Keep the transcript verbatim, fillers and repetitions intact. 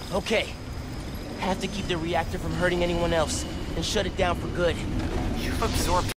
Okay. Have to keep the reactor from hurting anyone else, and shut it down for good. You've absorbed